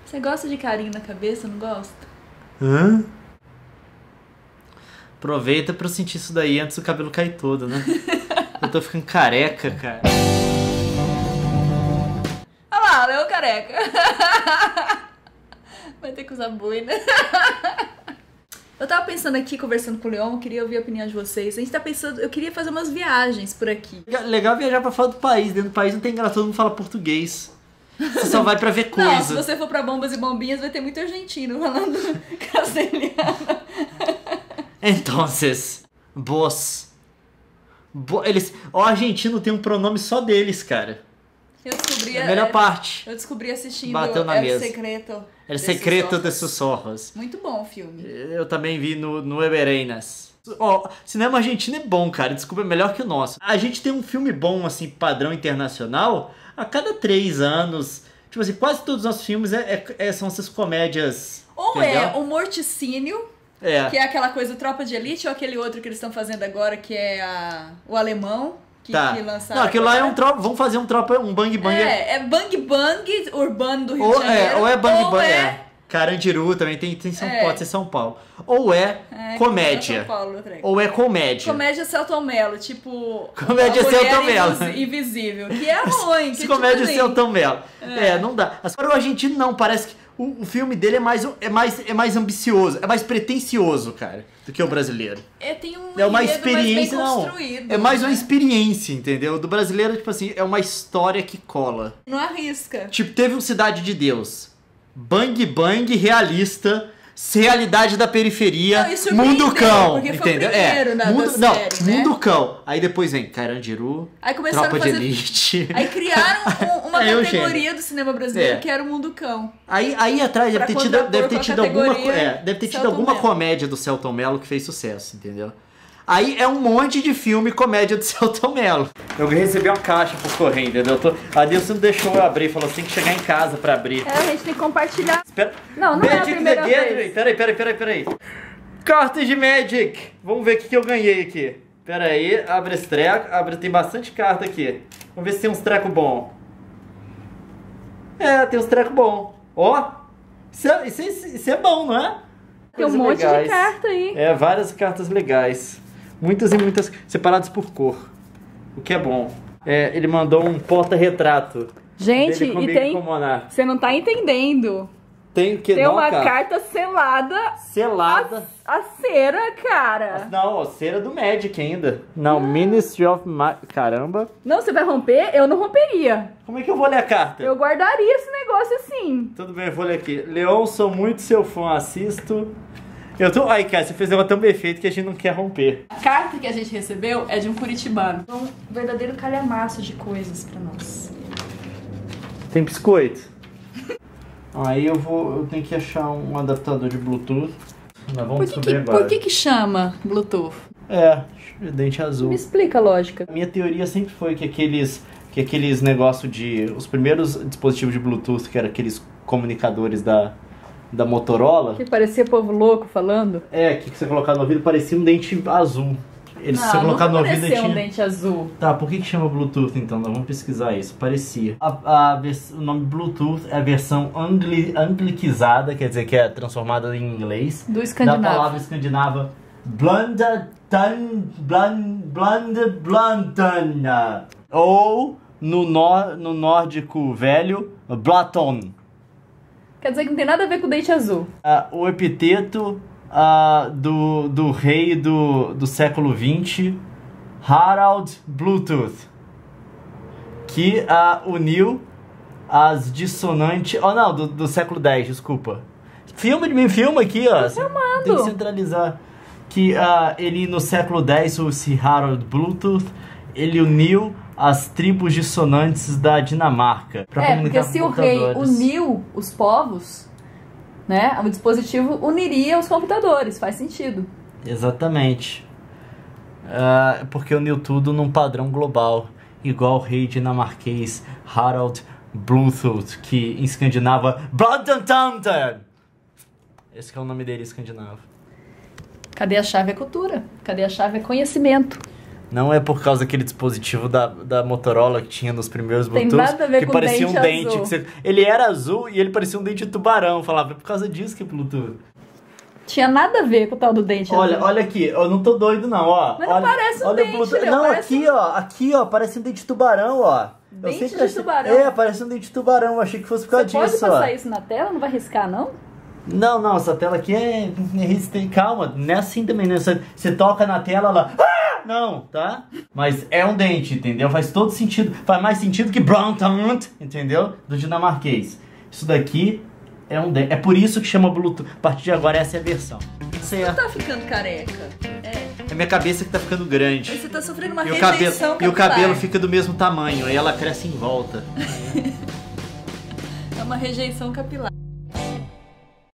Você gosta de carinho na cabeça, não gosta? Hã? Aproveita pra eu sentir isso daí antes do cabelo cair todo, né? Eu tô ficando careca, cara. Olha lá, Leão careca. Vai ter que usar boina. Eu tava pensando aqui, conversando com o Leon, queria ouvir a opinião de vocês. A gente tá pensando, eu queria fazer umas viagens por aqui. Legal viajar pra fora do país. Dentro do país não tem graça, todo mundo fala português. Você só vai pra ver coisa. Não, se você for pra Bombas e Bombinhas, vai ter muito argentino falando castelhano. Entonces, vos. Eles. O argentino tem um pronome só deles, cara. Eu descobri É a melhor parte. Eu descobri assistindo Bateu na mesa. Secreto. El Secreto de Sussurros. Muito bom o filme. Eu também vi no Evereinas. Ó, cinema argentino é bom, cara. Desculpa, é melhor que o nosso. A gente tem um filme bom, assim, padrão internacional, a cada 3 anos. Tipo assim, quase todos os nossos filmes são essas comédias. Ou entendeu? é o Morticínio, que é aquela coisa Tropa de Elite, ou aquele outro que eles estão fazendo agora, que é o alemão. Que lançaram. Não, aquilo lá é um tropa. Vamos fazer um bang bang. É bang bang urbano do Rio de Janeiro. Ou é bang bang. Carandiru também tem pode ser São Paulo. Ou é comédia. São Paulo, ou é comédia. Comédia Selton Mello, tipo. Comédia Selton Mello. Invisível. Que é ruim. Que comédia tipo Selton Mello. Não dá. Agora o argentino não, parece que o filme dele é mais ambicioso, é mais pretencioso, cara, do que o brasileiro. É uma experiência, mais bem construído, é mais uma experiência, entendeu? Do brasileiro, tipo assim, é uma história que cola. Não arrisca. Tipo, teve um Cidade de Deus. Bang bang realista, realidade da periferia, mundo cão, porque entendeu? Foi o primeiro da série, né? Mundo cão. Aí depois vem Carandiru, aí começaram Tropa a fazer... de Elite. Aí criaram uma categoria do cinema brasileiro que era o Mundo Cão. Aí atrás deve ter tido alguma comédia do Selton Mello que fez sucesso, entendeu? Aí é um monte de filme comédia do Selton Mello. Eu recebi uma caixa por correio, entendeu? A Dilson não deixou eu abrir, falou assim que chegar em casa pra abrir. A gente tem que compartilhar. Espera. Não é a primeira vez. Peraí. Cartas de Magic. Vamos ver o que eu ganhei aqui. Peraí, abre esse treco. Tem bastante carta aqui. Vamos ver se tem uns trecos bons. Tem uns trecos bons. Ó, isso é bom, não é? Tem um monte de carta aí. Várias cartas legais. Muitas e muitas separadas por cor. O que é bom. Ele mandou um porta-retrato. Gente, e tem... Você não tá entendendo. Tem o que? Tem uma carta selada. Selada. A cera, cara. Não, a cera do Magic ainda. Não, Ministry of Caramba. Não, você vai romper? Eu não romperia. Como é que eu vou ler a carta? Eu guardaria esse negócio assim. Tudo bem, eu vou ler aqui. Leon, sou muito seu fã, assisto. Ai, cara, você fez um negócio tão perfeito que a gente não quer romper. A carta que a gente recebeu é de um curitibano. Um verdadeiro calhamaço de coisas pra nós. Tem biscoito? Aí eu tenho que achar um adaptador de Bluetooth. Nós vamos descobrir agora. Por que chama Bluetooth? Dente azul. Me explica a lógica. A minha teoria sempre foi que aqueles negócios os primeiros dispositivos de Bluetooth, que eram aqueles comunicadores da Motorola. Que parecia povo louco falando? Que você colocava no ouvido parecia um dente azul. Você colocar no ouvido tinha um dente azul. Tá, por que chama Bluetooth então? Nós vamos pesquisar isso. Parecia. O nome Bluetooth é a versão anglicizada, quer dizer que é transformada em inglês. Do escandinavo. Da palavra escandinava Blundan. Ou no nórdico velho, Blaton. Quer dizer que não tem nada a ver com o dente azul. O epiteto do rei do século XX, Harald Bluetooth, que uniu as dissonantes... do século X, desculpa. Filma aqui, ó. Tô filmando. Tem que centralizar. Que ele, no século X, esse Harald Bluetooth, ele uniu as tribos dissonantes da Dinamarca para comunicar porque se o rei uniu os povos, né, o dispositivo uniria os computadores, faz sentido. Exatamente. Porque uniu tudo num padrão global, igual o rei dinamarquês Harald Bluetooth, que em escandinavo Blantantantan. Esse que é o nome dele escandinavo. Cadê a chave é cultura? Cadê a chave é conhecimento? Não é por causa daquele dispositivo da Motorola que tinha nos primeiros Bluetooth. Tem nada a ver que com parecia dente um dente. azul. Ele era azul e ele parecia um dente de tubarão. Falava, é por causa disso que é Bluetooth. Tinha nada a ver com o tal do dente azul. Olha aqui, eu não tô doido não, ó. Mas não parece um dente, Bluetooth. Léo, Não, parece aqui, ó, parece um dente de tubarão, ó. Dente de tubarão? Parece um dente de tubarão, eu achei que fosse por causa disso, ó. Você pode passar isso na tela? Não vai riscar, não? Não, essa tela aqui é resistente. Calma, não é assim também, né? Você toca na tela, ela... Não, tá? Mas é um dente, entendeu? Faz todo sentido. Faz mais sentido que Brown Taunt, entendeu? Do dinamarquês. Isso daqui é um dente. É por isso que chama Bluetooth. A partir de agora, essa é a versão. Você tá ficando careca. É minha cabeça que tá ficando grande. Mas você tá sofrendo uma rejeição capilar. E o cabelo fica do mesmo tamanho. Aí ela cresce em volta. É uma rejeição capilar.